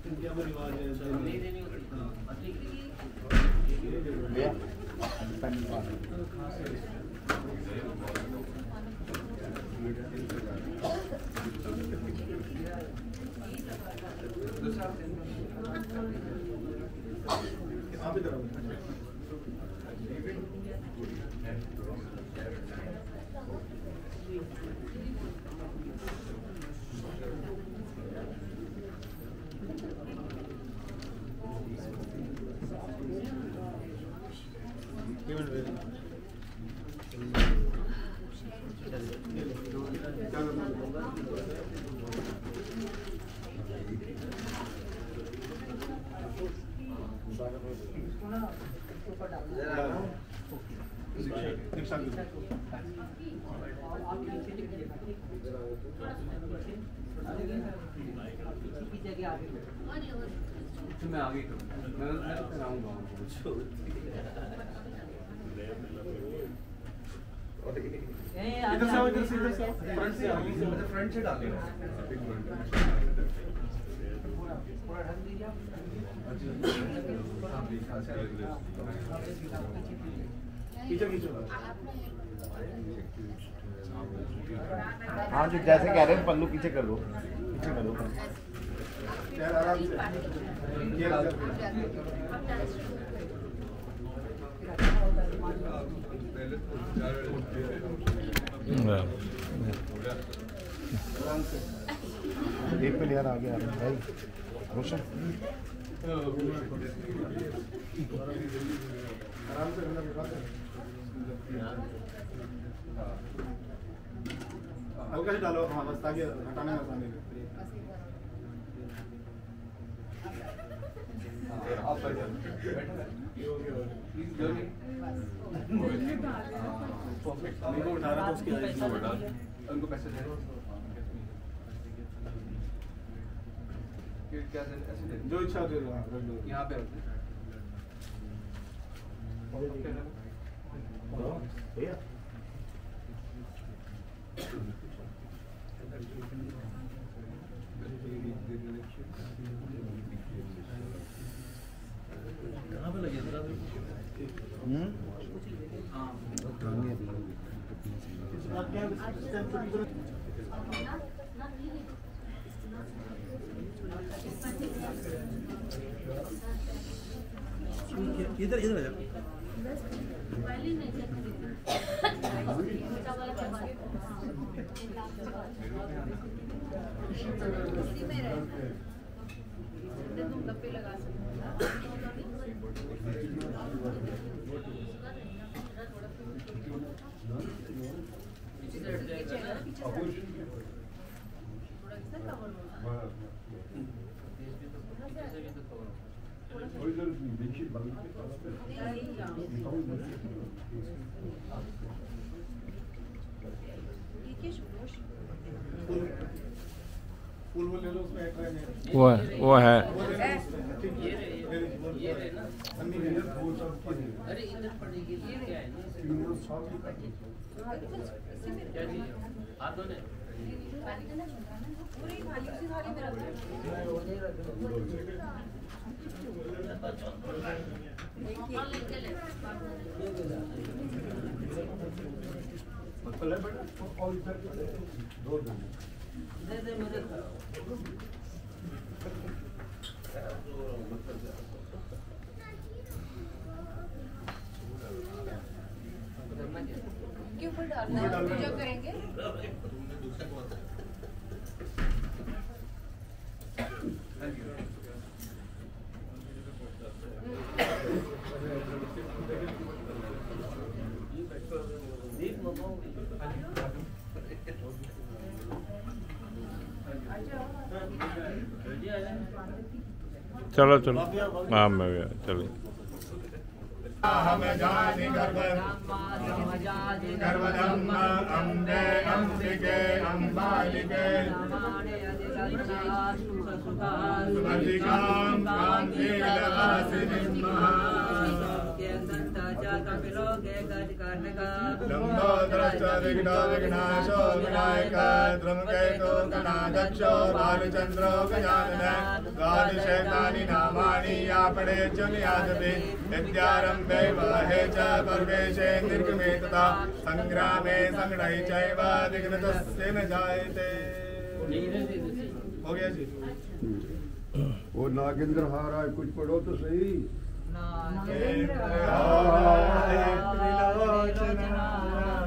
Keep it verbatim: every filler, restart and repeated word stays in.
मैं आगे मैं मैं तो कराऊंगा इधर से आओ इधर से इधर से फ्रंट से आओ मतलब फ्रंट से डाल देना थोड़ा ढक दीजिए पीछे खींचो हाँ जो जैसे कह रहे हैं पल्लू पीछे कर दो पीछे कर दो यार आराम से ये एक पे यार आगे आ रहा है भाई रोशन आराम से हल्का से डालो हाँ बस ताकि हटाने में आसानी रहे आप पर उनको उठा रहा था उसकी उनको पैसे दे क्या ऐसे जो इच्छा दे दो यहाँ पे कहाँ पे लगे इधर इधर आ तुम डब्बे लगा सकते वो है वो है अरे इधर पड़ेगी ये क्या है क्या जी हाथ धोने पूरी थाली उसी थाली में रख दे दे मुझे के ऊपर डालना है पूजा करेंगे चलो चलो हाँ मैं गया चलो हम जानि गर्भ गर्भधम्म अम्बे अम्बिके अम्बालिके सुमतिकां कान्तिलवासिनीं लम्बोदरश्च विघ्नो विघ्नाशो विनायक द्रुमकेतो गणाध्यक्षो बालचंद्रो गजानन द्वादशैतानि नामानि या पठेच्च नियाजते विद्यारम्भे वहे च परमेशे निर्गमे तथा संग्रामे संगणै चैव विघ्नतस्य न जायते। हो गया जी। वो नागेंद्र हारा है, कुछ पढ़ो तो सही। नागेंद्र हारा त्रिलोचना